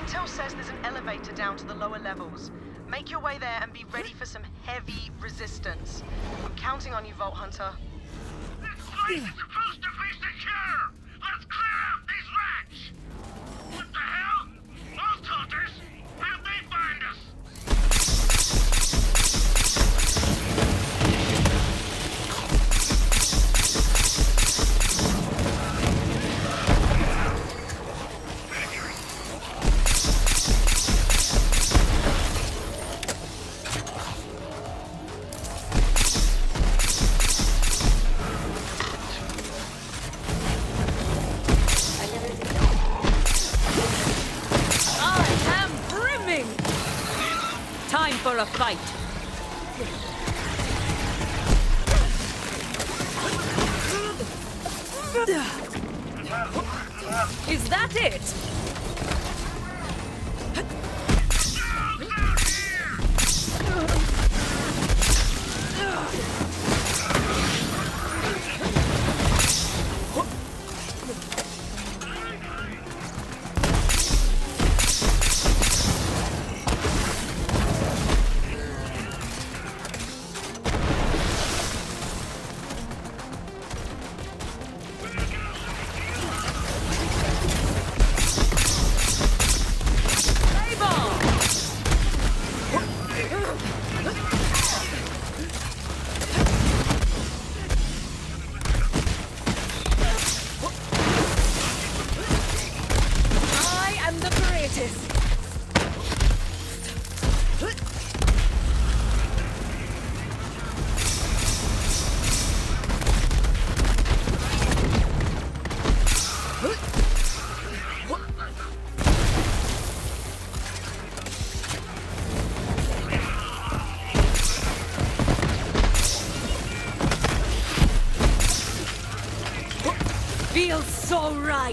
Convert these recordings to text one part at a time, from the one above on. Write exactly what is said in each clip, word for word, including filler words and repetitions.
Intel says there's an elevator down to the lower levels. Make your way there and be ready for some heavy resistance. I'm counting on you, Vault Hunter. This place is supposed to be secure! Let's clear out these rats! What the hell? Vault Hunters? How'd they find us? For a fight. Is that it? Feels so right.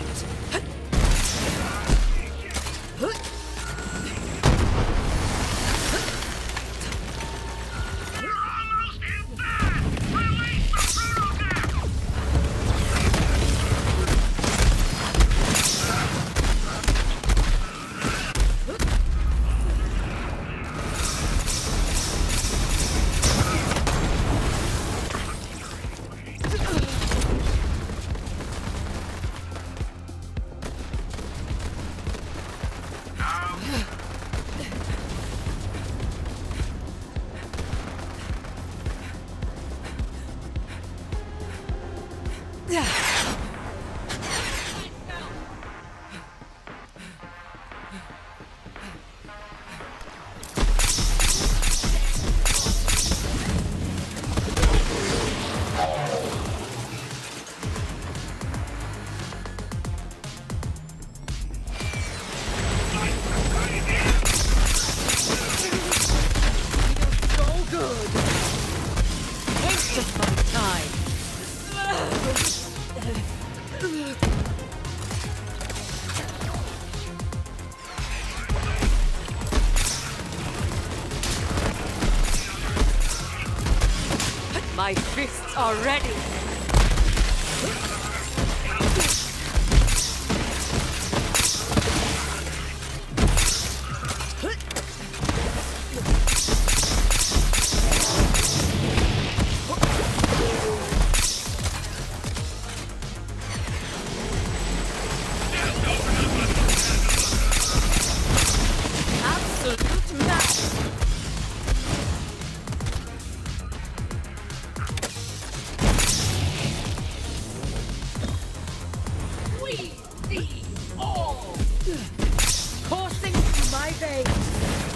My fists are ready. Absolute match. Coursing through my veins.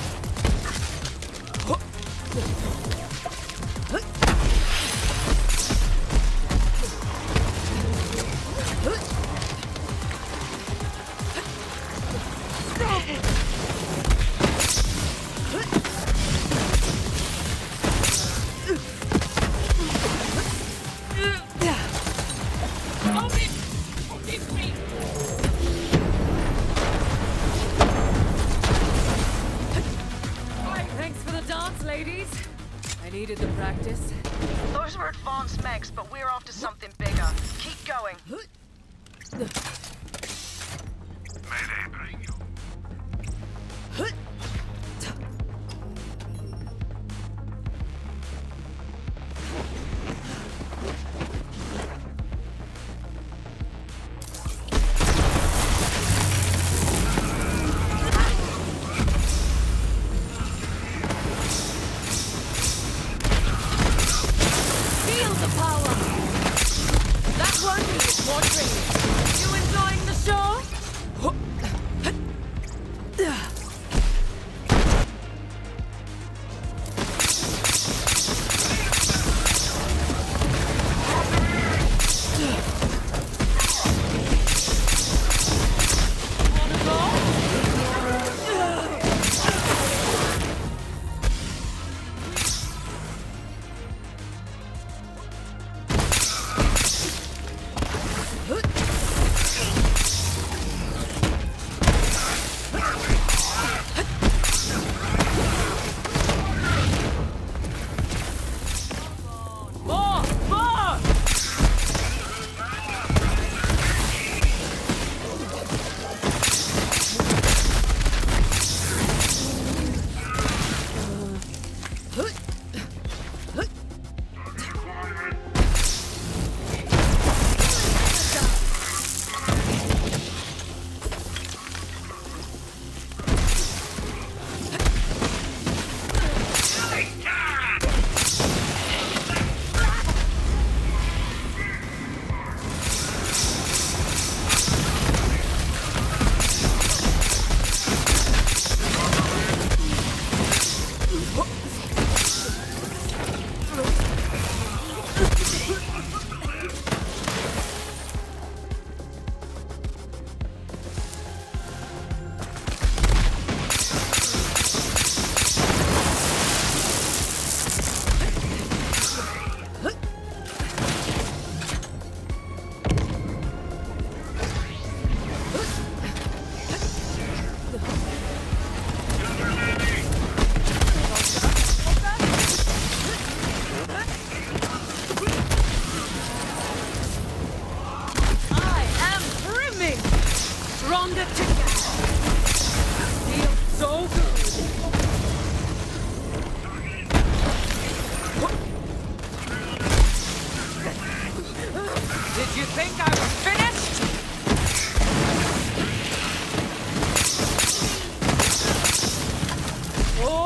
Ladies, I needed the practice. Those were advanced mechs, but we're after something bigger. Keep going. Mayday bring you.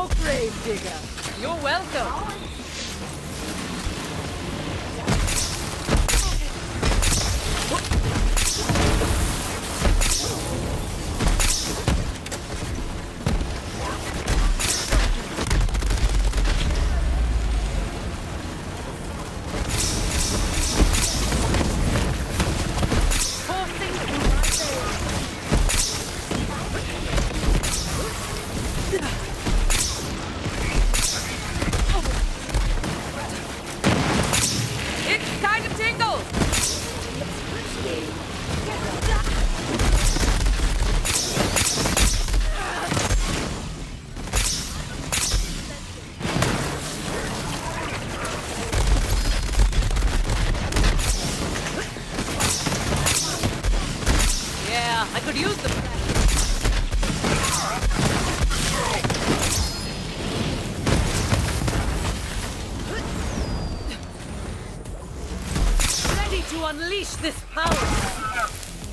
more grave digger. You're welcome. I could use them. Ready to unleash this power.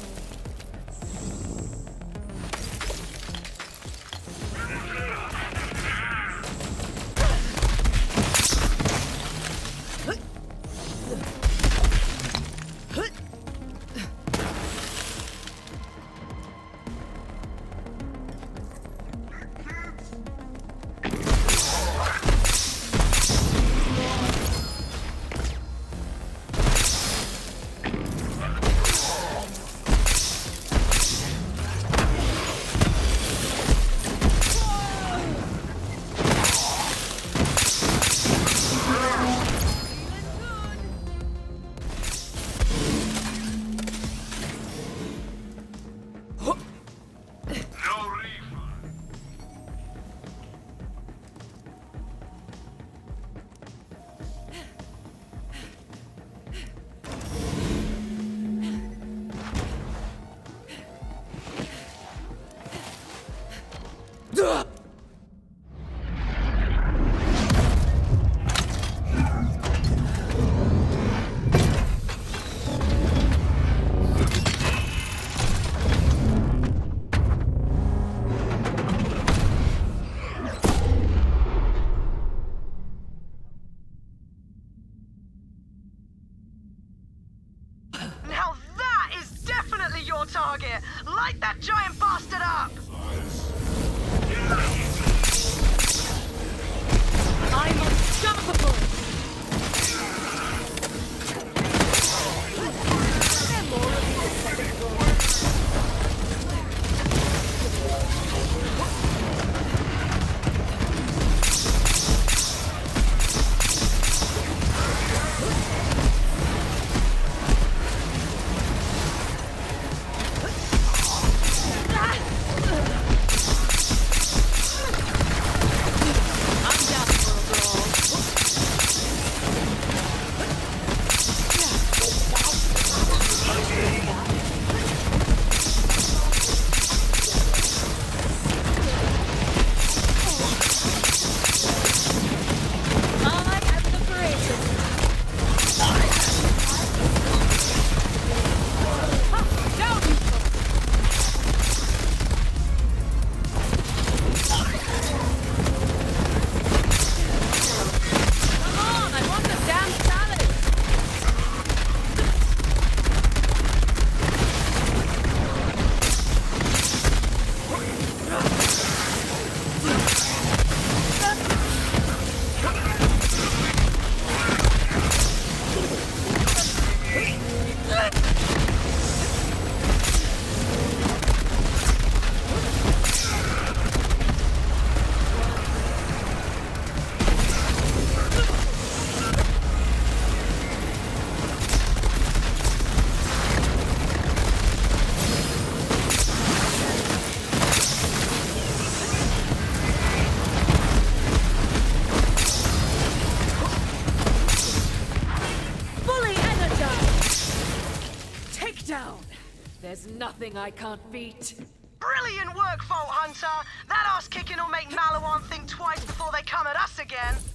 Your target! Light that giant bastard up! I'm unstoppable! There's nothing I can't beat. Brilliant work, Vault Hunter! That ass-kicking will make Maliwan think twice before they come at us again.